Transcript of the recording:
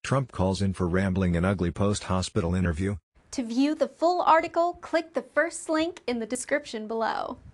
Trump calls in for rambling and ugly post-hospital interview. To view the full article, click the first link in the description below.